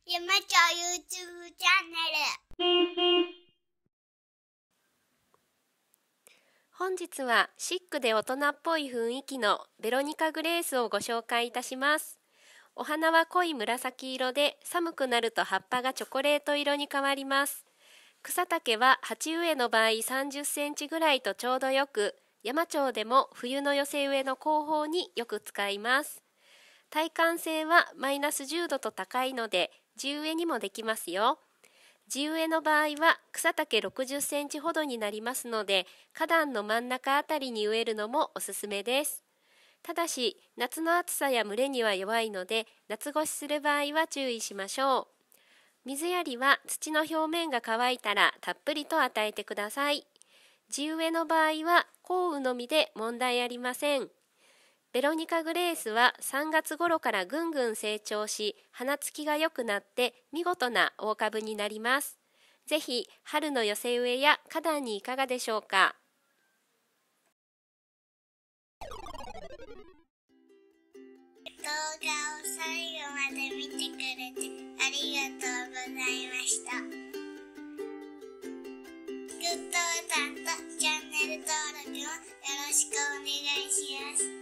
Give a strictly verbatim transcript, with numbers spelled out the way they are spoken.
ゆめちゃん YouTube チャンネル。 本日はシックで大人っぽい雰囲気のベロニカグレースをご紹介いたします。お花は濃い紫色で、寒くなると葉っぱがチョコレート色に変わります。草丈は鉢植えの場合さんじゅっセンチぐらいとちょうどよく、山頂でも冬の寄せ植えの後方によく使います。耐寒性はマイナスじゅうどと高いので、地植えにもできますよ。地植えの場合は草丈ろくじゅっセンチほどになりますので、花壇の真ん中あたりに植えるのもおすすめです。ただし、夏の暑さや蒸れには弱いので、夏越しする場合は注意しましょう。水やりは土の表面が乾いたらたっぷりと与えてください。地植えの場合は降雨のみで問題ありません。ベロニカグレースはさんがつ頃からぐんぐん成長し、花つきが良くなって見事な大株になります。ぜひ春の寄せ植えや花壇にいかがでしょうか。 動画を最後まで見てくれてありがとうございました。グッドボタンとチャンネル登録もよろしくお願いします。